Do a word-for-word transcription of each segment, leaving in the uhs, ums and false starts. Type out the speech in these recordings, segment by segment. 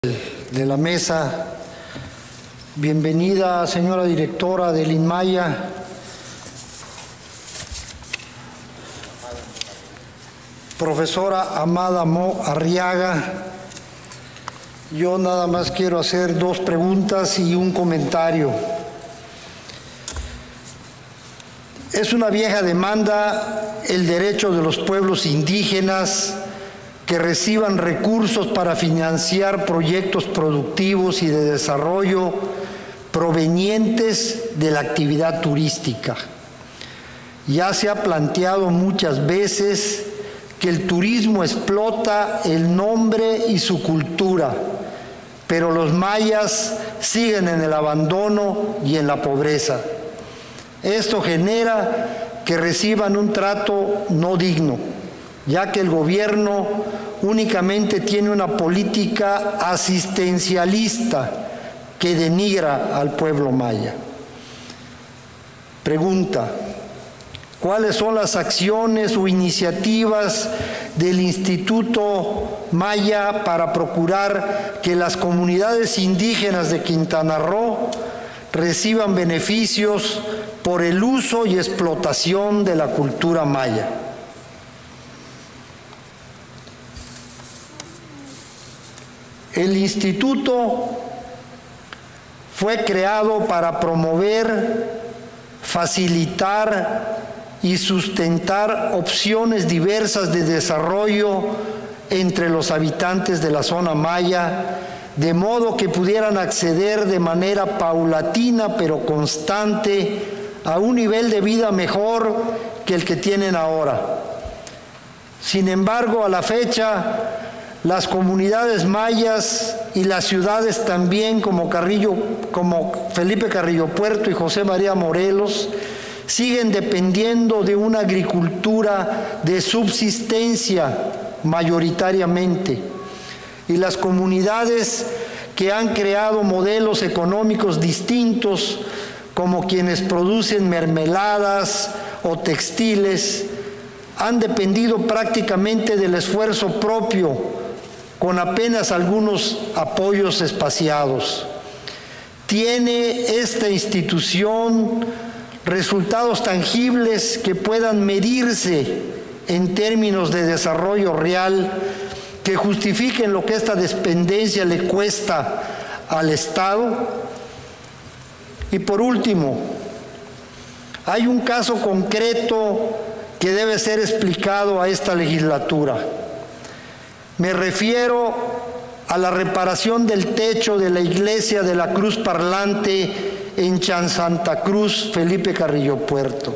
de la mesa. Bienvenida, señora directora del INMAYA. Profesora Amada Mo Arriaga. Yo nada más quiero hacer dos preguntas y un comentario. Es una vieja demanda el derecho de los pueblos indígenas que reciban recursos para financiar proyectos productivos y de desarrollo provenientes de la actividad turística. Ya se ha planteado muchas veces que el turismo explota el nombre y su cultura, pero los mayas siguen en el abandono y en la pobreza. Esto genera que reciban un trato no digno, ya que el gobierno únicamente tiene una política asistencialista que denigra al pueblo maya. Pregunta: ¿cuáles son las acciones o iniciativas del Instituto Maya para procurar que las comunidades indígenas de Quintana Roo reciban beneficios por el uso y explotación de la cultura maya? El instituto fue creado para promover, facilitar y sustentar opciones diversas de desarrollo entre los habitantes de la zona maya, de modo que pudieran acceder de manera paulatina pero constante a un nivel de vida mejor que el que tienen ahora. Sin embargo, a la fecha, las comunidades mayas y las ciudades también, como, Carrillo, como Felipe Carrillo Puerto y José María Morelos, siguen dependiendo de una agricultura de subsistencia mayoritariamente. Y las comunidades que han creado modelos económicos distintos, como quienes producen mermeladas o textiles, han dependido prácticamente del esfuerzo propio, con apenas algunos apoyos espaciados. ¿Tiene esta institución resultados tangibles que puedan medirse en términos de desarrollo real, que justifiquen lo que esta dependencia le cuesta al Estado? Y por último, hay un caso concreto que debe ser explicado a esta legislatura. Me refiero a la reparación del techo de la iglesia de la Cruz Parlante en Chan Santa Cruz, Felipe Carrillo Puerto.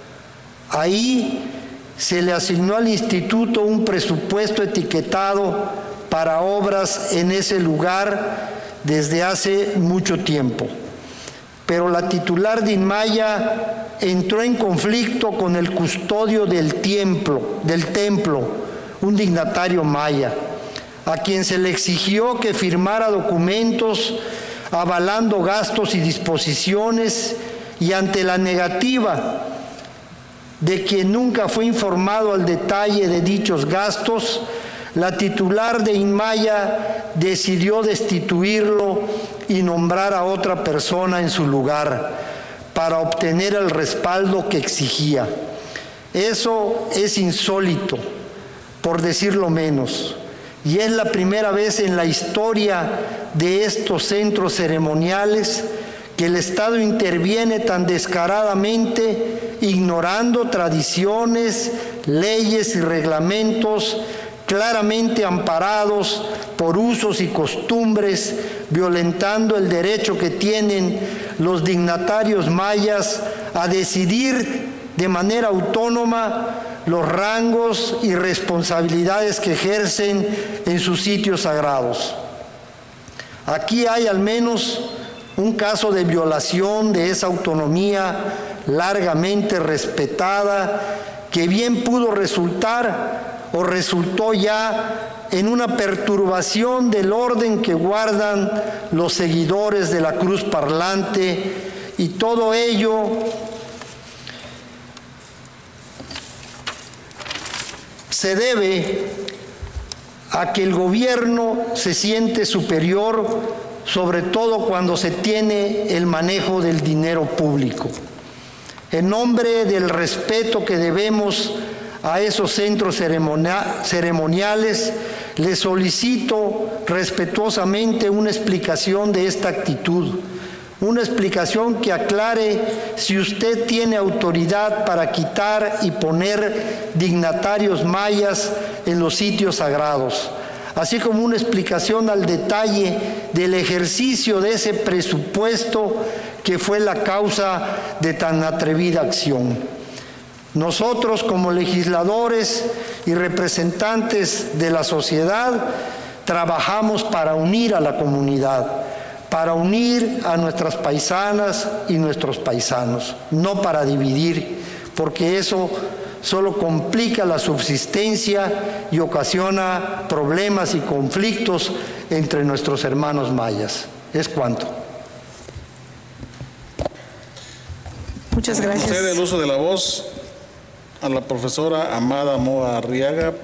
Ahí se le asignó al instituto un presupuesto etiquetado para obras en ese lugar desde hace mucho tiempo. Pero la titular de INMAYA entró en conflicto con el custodio del templo, del templo, un dignatario maya, a quien se le exigió que firmara documentos avalando gastos y disposiciones, y ante la negativa de quien nunca fue informado al detalle de dichos gastos, la titular de INMAYA decidió destituirlo y nombrar a otra persona en su lugar para obtener el respaldo que exigía. Eso es insólito, por decirlo menos, y es la primera vez en la historia de estos centros ceremoniales que el Estado interviene tan descaradamente, ignorando tradiciones, leyes y reglamentos claramente amparados por usos y costumbres, violentando el derecho que tienen los dignatarios mayas a decidir de manera autónoma los rangos y responsabilidades que ejercen en sus sitios sagrados. Aquí hay al menos un caso de violación de esa autonomía largamente respetada, que bien pudo resultar o resultó ya en una perturbación del orden que guardan los seguidores de la Cruz Parlante, y todo ello se debe a que el gobierno se siente superior, sobre todo cuando se tiene el manejo del dinero público. En nombre del respeto que debemos a esos centros ceremoniales, le solicito respetuosamente una explicación de esta actitud, una explicación que aclare si usted tiene autoridad para quitar y poner dignatarios mayas en los sitios sagrados, así como una explicación al detalle del ejercicio de ese presupuesto que fue la causa de tan atrevida acción. Nosotros, como legisladores y representantes de la sociedad, trabajamos para unir a la comunidad, para unir a nuestras paisanas y nuestros paisanos, no para dividir, porque eso solo complica la subsistencia y ocasiona problemas y conflictos entre nuestros hermanos mayas. Es cuanto. Muchas gracias. Concede el uso de la voz a la profesora Amada Moa Arriaga,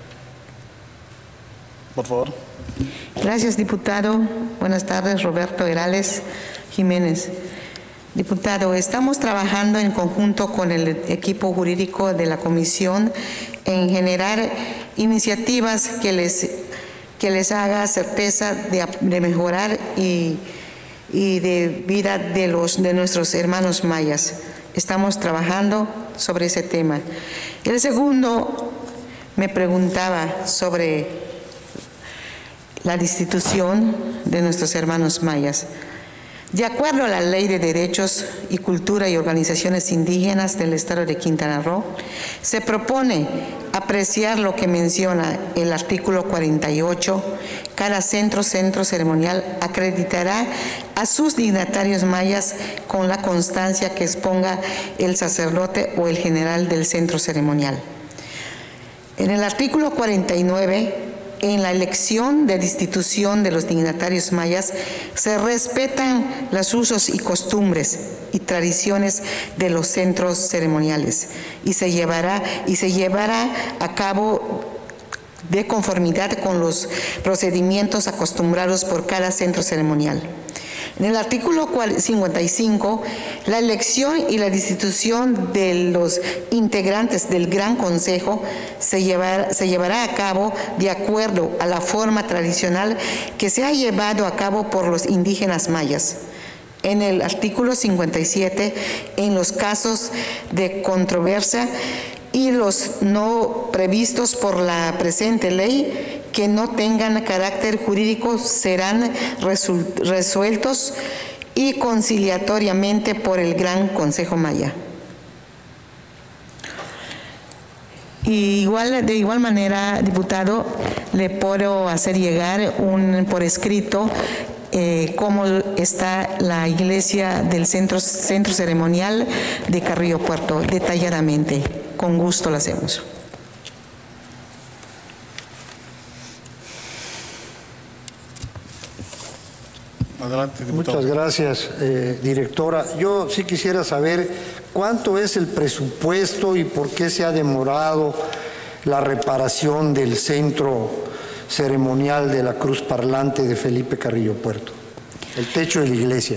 por favor. Gracias, diputado. Buenas tardes, Roberto Herales Jiménez. Diputado, estamos trabajando en conjunto con el equipo jurídico de la comisión en generar iniciativas que les, que les haga certeza de, de mejorar y, y de vida de, los, de nuestros hermanos mayas. Estamos trabajando sobre ese tema. El segundo me preguntaba sobre la destitución de nuestros hermanos mayas. De acuerdo a la Ley de Derechos y Cultura y Organizaciones Indígenas del Estado de Quintana Roo, se propone apreciar lo que menciona el artículo cuarenta y ocho. Cada centro, centro ceremonial acreditará a sus dignatarios mayas con la constancia que exponga el sacerdote o el general del centro ceremonial. En el artículo cuarenta y nueve, en la elección de destitución de los dignatarios mayas, se respetan los usos y costumbres y tradiciones de los centros ceremoniales y se llevará, y se llevará a cabo de conformidad con los procedimientos acostumbrados por cada centro ceremonial. En el artículo cincuenta y cinco, la elección y la destitución de los integrantes del Gran Consejo se llevará, se llevará a cabo de acuerdo a la forma tradicional que se ha llevado a cabo por los indígenas mayas. En el artículo cincuenta y siete, en los casos de controversia y los no previstos por la presente ley, que no tengan carácter jurídico serán resueltos y conciliatoriamente por el Gran Consejo Maya. Y igual, de igual manera, diputado, le puedo hacer llegar un, por escrito eh, cómo está la iglesia del centro, centro ceremonial de Carrillo Puerto, detalladamente. Con gusto lo hacemos. Adelante, diputado. Muchas gracias, eh, directora. Yo sí quisiera saber cuánto es el presupuesto y por qué se ha demorado la reparación del centro ceremonial de la Cruz Parlante de Felipe Carrillo Puerto, el techo de la iglesia.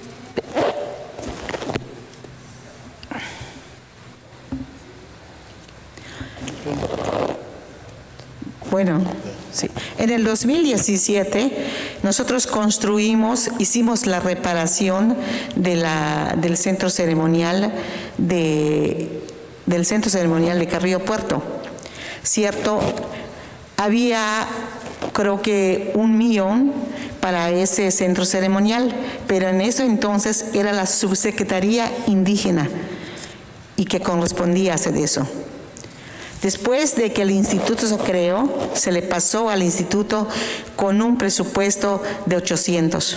Bueno, sí. En el dos mil diecisiete nosotros construimos, hicimos la reparación de la, del centro ceremonial de, del centro ceremonial de Carrillo Puerto. Cierto, había creo que un millón para ese centro ceremonial, pero en eso entonces era la subsecretaría indígena y que correspondía a hacer eso. Después de que el instituto se creó, se le pasó al instituto con un presupuesto de ochocientos.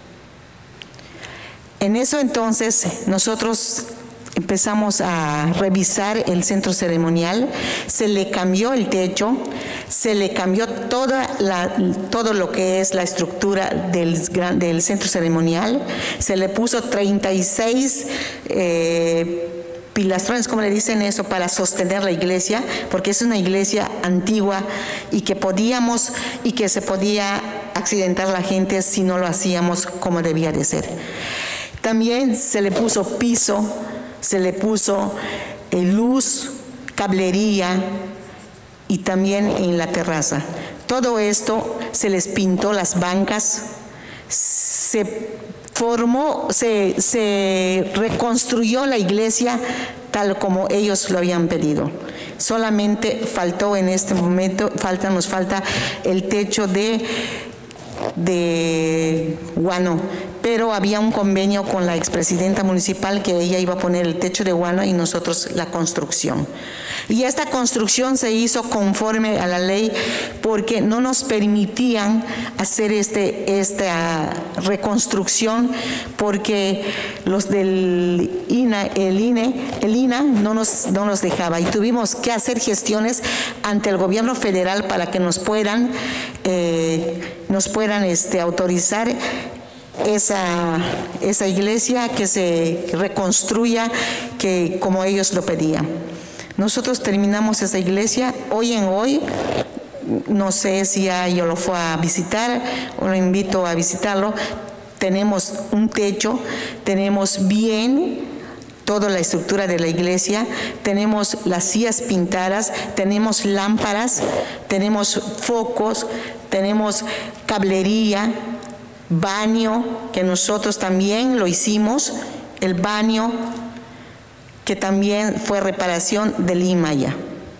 En eso entonces nosotros empezamos a revisar el centro ceremonial, se le cambió el techo, se le cambió toda la, todo lo que es la estructura del, del centro ceremonial, se le puso treinta y seis eh, pilastrones, como le dicen eso, para sostener la iglesia, porque es una iglesia antigua y que podíamos, y que se podía accidentar la gente si no lo hacíamos como debía de ser. También se le puso piso, se le puso eh, luz, cablería y también en la terraza. Todo esto se les pintó las bancas, se formó, se, se reconstruyó la iglesia tal como ellos lo habían pedido. Solamente faltó en este momento, falta, nos falta el techo de, de guano, pero había un convenio con la expresidenta municipal que ella iba a poner el techo de guano y nosotros la construcción. Y esta construcción se hizo conforme a la ley porque no nos permitían hacer este, esta reconstrucción porque los del I N A, el I N E, el I N A no nos, no nos dejaba y tuvimos que hacer gestiones ante el gobierno federal para que nos puedan, eh, nos puedan este, autorizar esa, esa iglesia que se reconstruya que, como ellos lo pedían. Nosotros terminamos esa iglesia, hoy en hoy, no sé si ya yo lo fue a visitar o lo invito a visitarlo, tenemos un techo, tenemos bien toda la estructura de la iglesia, tenemos las sillas pintadas, tenemos lámparas, tenemos focos, tenemos cablería, baño, que nosotros también lo hicimos, el baño, que también fue reparación del I M A Y A.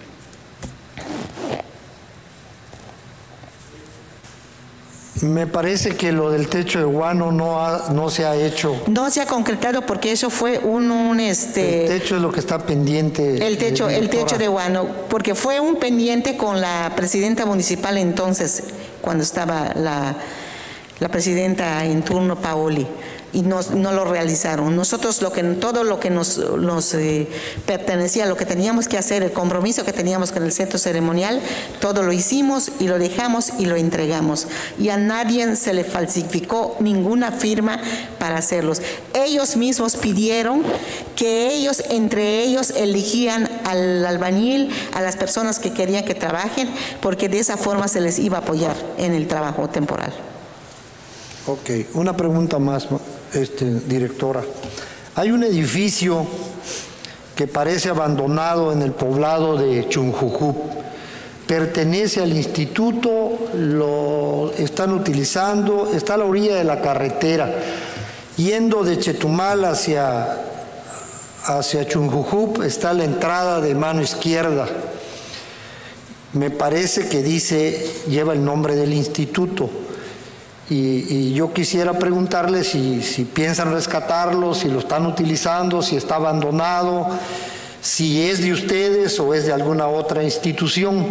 Me parece que lo del techo de guano no, ha, no se ha hecho. No se ha concretado porque eso fue un, un este. El techo es lo que está pendiente. El techo, eh, el techo de guano, porque fue un pendiente con la presidenta municipal entonces, cuando estaba la, la presidenta en turno Paoli. Y no, no lo realizaron. Nosotros lo que, todo lo que nos, nos eh, pertenecía, lo que teníamos que hacer, el compromiso que teníamos con el centro ceremonial, todo lo hicimos y lo dejamos y lo entregamos. Y a nadie se le falsificó ninguna firma para hacerlos. Ellos mismos pidieron que ellos, entre ellos, eligían al albañil, a las personas que querían que trabajen, porque de esa forma se les iba a apoyar en el trabajo temporal. Ok, una pregunta más, este, directora. Hay un edificio que parece abandonado en el poblado de Chunjujup. Pertenece al instituto, lo están utilizando, está a la orilla de la carretera. Yendo de Chetumal hacia, hacia Chunjujup está la entrada de mano izquierda. Me parece que dice, lleva el nombre del instituto. Y, y yo quisiera preguntarle si, si piensan rescatarlo, si lo están utilizando, si está abandonado, si es de ustedes o es de alguna otra institución.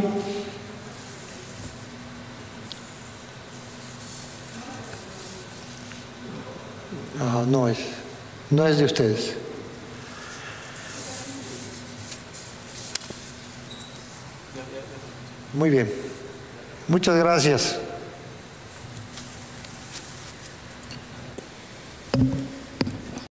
No, no es, no es de ustedes. Muy bien, muchas gracias.